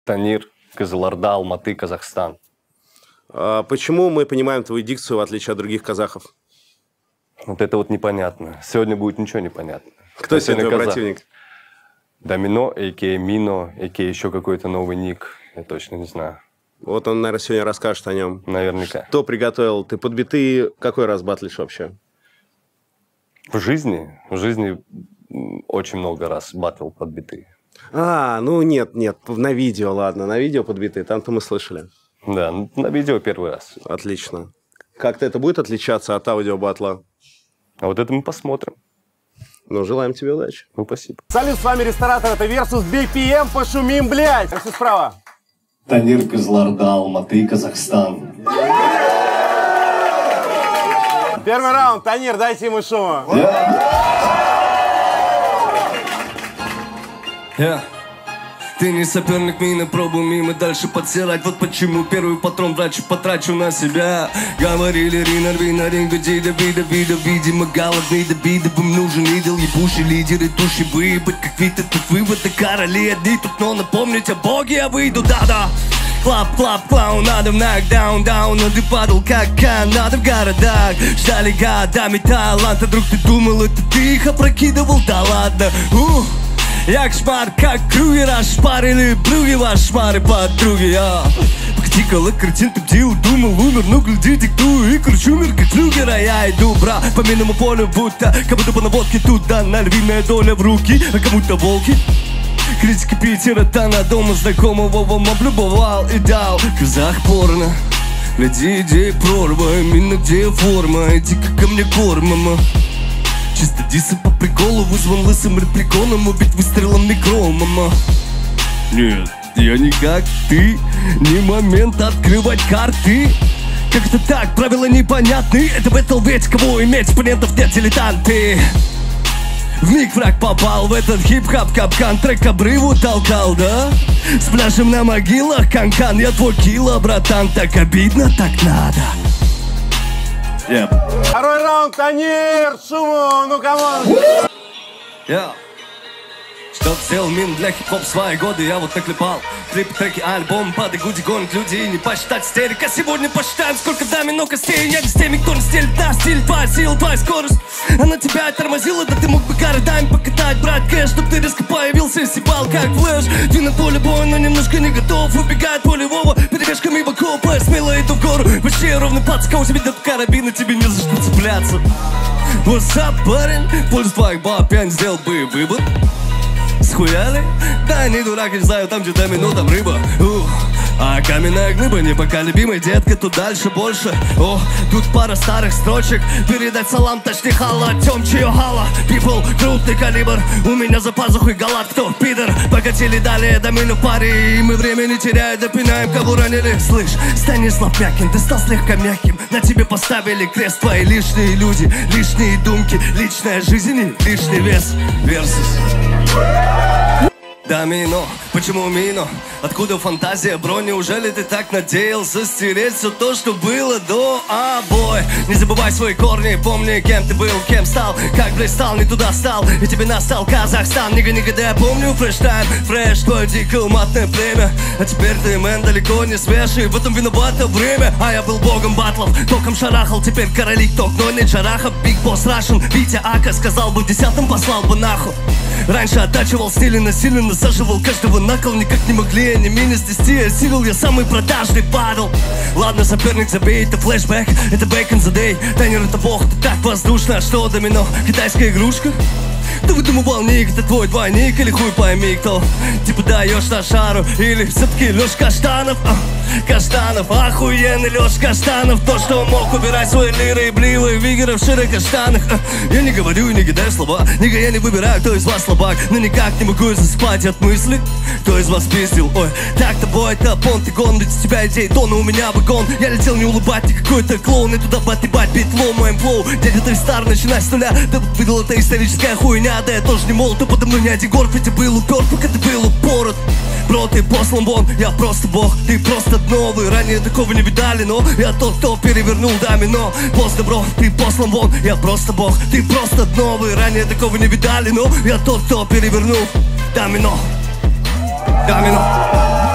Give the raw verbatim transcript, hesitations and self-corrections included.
Танир, Кызылорда, Алматы, Казахстан. А почему мы понимаем твою дикцию, в отличие от других казахов? Вот это вот непонятно. Сегодня будет ничего непонятно. Кто сегодня твой противник? Домино, а ка а Мино, а ка а еще какой-то новый ник. Я точно не знаю. Вот он, наверное, сегодня расскажет о нем. Наверняка. Кто приготовил? Ты под биты какой раз батлишь вообще? В жизни? В жизни очень много раз батл под биты. А, ну нет, нет, на видео, ладно. На видео под биты, там-то мы слышали. Да, на видео первый раз. Отлично. Как-то это будет отличаться от аудио-батла? А вот это мы посмотрим. Ну, желаем тебе удачи. Ну, спасибо. Салют, с вами Ресторатор, это Versus би пи эм, пошумим, блядь! Все справа. Танир, Кызылорда, Алматы, Казахстан. Первый раунд, Танир, дайте ему шума. Yeah. Ты не соперник, мины, пробуй мимо дальше подсирать. Вот почему первый патрон врач потрачу на себя. Говорили Ринар, Винар, Ринга, Дида, Вида, Вида. Видимо, голодный до бида, вам нужен идол, ебуший лидер и туши выебать. Как вид, тут выводы, короли одни тут, но напомнить о боге я выйду, да-да. Клап, клап, клаун, надо в нокдаун, даун, но ты падал как Канада в городах. Ждали годами таланта, друг, ты думал, это ты их опрокидывал, да ладно. Ух. Як шмар, как круги расшпарили, брюги ваш шмары подруги, я Птикала картин, ты бдил, думал, умер, ну гляди, диктую и кручу мир, как флюгера. Я иду, бра, по минному полю, будто, как будто по наводке тут дана львиная доля в руки, а кому-то волки. Критики Питера, та на дома знакомого вам облюбовал и дал. Казах порно, гляди, идея прорва, именно где форма, иди-ка ко мне корм, мама. Чисто дисы по приколу, вызван лысым репликоном, убить выстрелом микро, мама. Нет, я не как ты, не момент открывать карты. Как-то так, правила непонятны, это бэтл, ведь кого иметь, оппонентов нет, дилетанты. Вмиг враг попал в этот хип-хап капкан, трек обрыву толкал, да? С пляжем на могилах, канкан, я твой кило, братан, так обидно, так надо. Yep. Второй раунд, Танир, шуму, ну камон. Yeah. Что сделал мин для хип-хоп свои годы, я вот наклепал. Клипы, треки, альбом, пады, гуди, гонит людей. Не посчитать истерика, сегодня посчитаем, сколько домино костей. Я не с теми, кто не стелит, да, стиль, твоя сила, твоя скорость. Она тебя тормозила, да ты мог бы городами покатать, брать кэш, чтоб ты резко появился и сипал, как флэш. Ты на поле боя, но немножко не готов. Убегает полевого, перебежками в окопы. Смело иду в гору, почти ровно пац. Кого тебе дадут карабины, тебе не за что цепляться. What's up, парень? Пользу твоих баб я не сделал бы выбор. Схуяли? Да, не дурак, я знаю, там где домино, там рыба. Ух. А каменная глыба, непоколебимый, детка, тут дальше больше. О, тут пара старых строчек. Передать салам, точнее хала, тем чье хала. People, крупный калибр, у меня за пазухой галат, кто пидор. Покатили далее домину в паре, и мы время не теряя, допинаем, кого ранили. Слышь, Станислав Мякин, ты стал слегка мягким. На тебе поставили крест твои лишние люди, лишние думки, личная жизнь и лишний вес. Versus Домино, почему мино? Откуда фантазия, бро? Неужели ты так надеялся стереть все то, что было до? А, бой, не забывай свои корни, помни, кем ты был, кем стал. Как блистал, не туда стал, и тебе настал Казахстан. Нига-нига, да я помню, фреш-тайм, фреш, твое дико уматное племя. А теперь ты, мэн, далеко не свежий, в этом виновато время. А я был богом батлов, током шарахал, теперь короли ток, но не Джараха. Биг босс Рашен, Витя Ака, сказал бы десятым, послал бы нахуй. Раньше оттачивал стиль и насильно насаживал каждого на кол. Никак не могли они меня снести, осилил я самый продажный падал. Ладно, соперник, забей, это флешбэк, это бэйкон за дэй. Танир, это бог, ты так воздушно, а что домино? Китайская игрушка? Ты выдумывал ник, это твой двойник или хуй пойми кто. Типа даешь на шару или все-таки Лёш Каштанов, а? Каштанов, охуенный Лёш Каштанов. То, что мог убирать свои лиры и бливы вигеры в широких каштанах, а? Я не говорю и не кидаю слова, нига, я не выбираю, кто из вас слабак. Но никак не могу заспать от мысли, кто из вас пиздил. Ой, так-то бой, это понт и гон, ведь у тебя идеи тона, у меня вагон. Я летел не улыбать, ты какой-то клоун, и туда батыбать битло моим флоу. Дядя, ты стар, начинай с нуля, да выдал это историческая хуйня. Да я тоже не молод, ты подо мной не один город, ведь я был упер, пока ты был упорот. Бро, ты послан вон, я просто бог, ты просто новый. Ранее такого не видали, но я тот, кто перевернул домино. Поздно, бро, ты послан вон, я просто бог, ты просто новый. Ранее такого не видали, но я тот, кто перевернул домино. Домино.